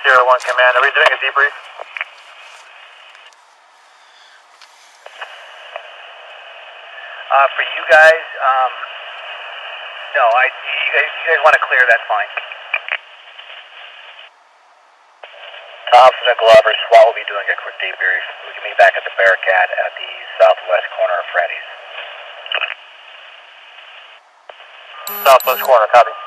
Sierra 1 Command, are we doing a debrief? For you guys, no, you guys want to clear, that's fine. Thompson and Glover, SWAT will be doing a quick debrief. We can meet back at the Bearcat at the southwest corner of Freddy's. Southwest corner, copy.